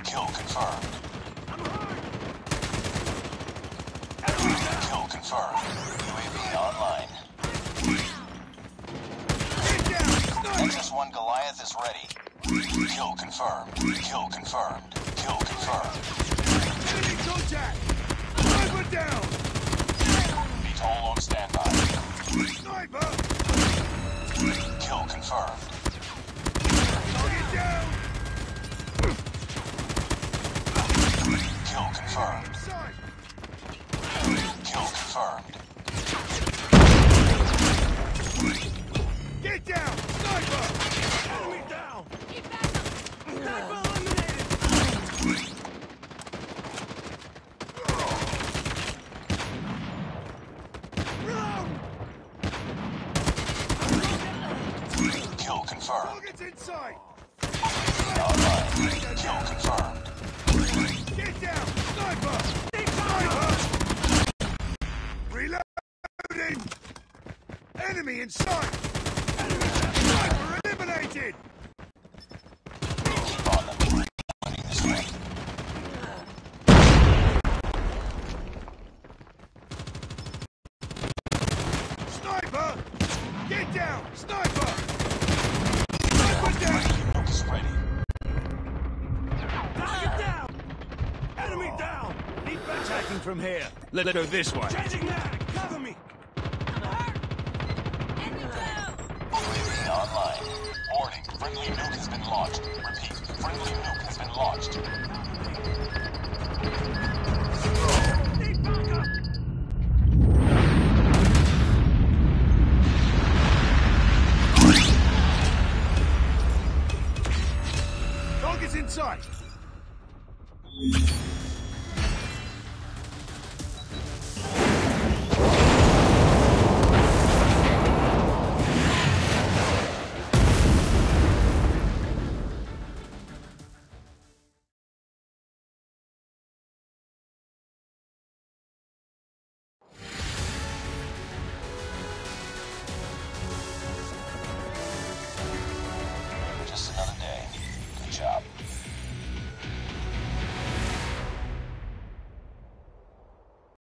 Kill confirmed. Kill confirmed. UAV online. XS-1 Goliath is ready. Kill confirmed. Kill confirmed. Kill confirmed. Enemy contact! Sniper down! VTOL on standby. Sniper! Kill confirmed. Target down! Kill confirmed. Inside! Kill confirmed. Get down! Sniper! Enemy down! Sniper eliminated! Reload! Kill confirmed. Target's inside! Online. Kill confirmed. Get down! Sniper! Sniper! Reloading! Enemy inside! Enemy sniper eliminated! Keep on them. Running this way. Sniper! Get down! Sniper! Sniper down! Nuke is ready. Target down! Enemy down! Need back attacking from here. Let's go this way. Changing mag! Cover me! UAV online. Warning. Friendly nuke has been launched. Repeat. Friendly nuke has been launched. Need backup! Target's in sight!